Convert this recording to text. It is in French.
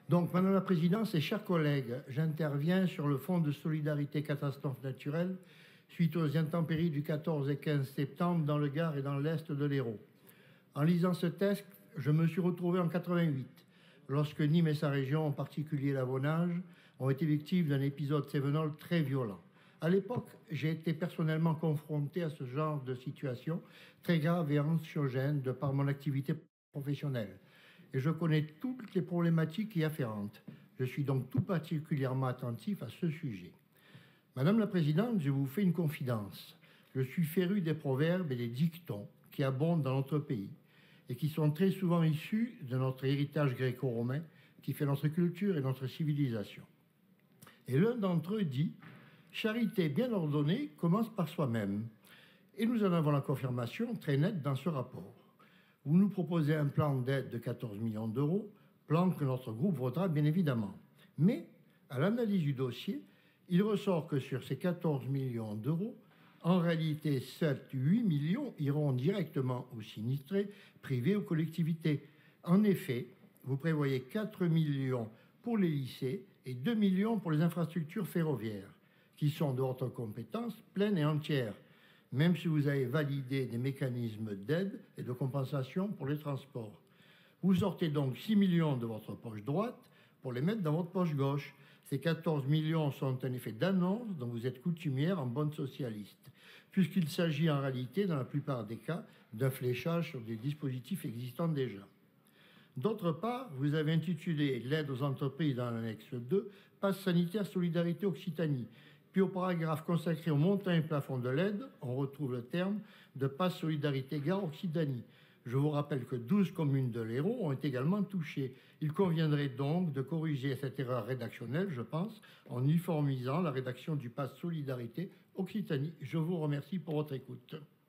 Donc, Madame la Présidente et chers collègues, j'interviens sur le Fonds de solidarité catastrophe naturelle suite aux intempéries du 14 et 15 septembre dans le Gard et dans l'Est de l'Hérault. En lisant ce texte, je me suis retrouvé en 88, lorsque Nîmes et sa région, en particulier l'Avonage, ont été victimes d'un épisode cévenol très violent. À l'époque, j'ai été personnellement confronté à ce genre de situation très grave et anxiogène de par mon activité professionnelle. Et je connais toutes les problématiques y afférentes. Je suis donc tout particulièrement attentif à ce sujet. Madame la Présidente, je vous fais une confidence. Je suis féru des proverbes et des dictons qui abondent dans notre pays et qui sont très souvent issus de notre héritage gréco-romain qui fait notre culture et notre civilisation. Et l'un d'entre eux dit « Charité bien ordonnée commence par soi-même ». Et nous en avons la confirmation très nette dans ce rapport. Vous nous proposez un plan d'aide de 14 millions d'euros, plan que notre groupe votera bien évidemment. Mais, à l'analyse du dossier, il ressort que sur ces 14 millions d'euros, en réalité, seuls 8 millions iront directement aux sinistrés, privés ou collectivités. En effet, vous prévoyez 4 millions pour les lycées et 2 millions pour les infrastructures ferroviaires, qui sont de votre compétence pleine et entière, même si vous avez validé des mécanismes d'aide et de compensation pour les transports. Vous sortez donc 6 millions de votre poche droite pour les mettre dans votre poche gauche. Ces 14 millions sont un effet d'annonce dont vous êtes coutumière en bonne socialiste, puisqu'il s'agit en réalité, dans la plupart des cas, d'un fléchage sur des dispositifs existants déjà. D'autre part, vous avez intitulé l'aide aux entreprises dans l'annexe 2, Pass sanitaire solidarité Occitanie. Puis au paragraphe consacré au montant et plafond de l'aide, on retrouve le terme de Pass solidarité Gare Occitanie. Je vous rappelle que 12 communes de l'Hérault ont été également touchées. Il conviendrait donc de corriger cette erreur rédactionnelle, je pense, en uniformisant la rédaction du Pass solidarité Occitanie. Je vous remercie pour votre écoute.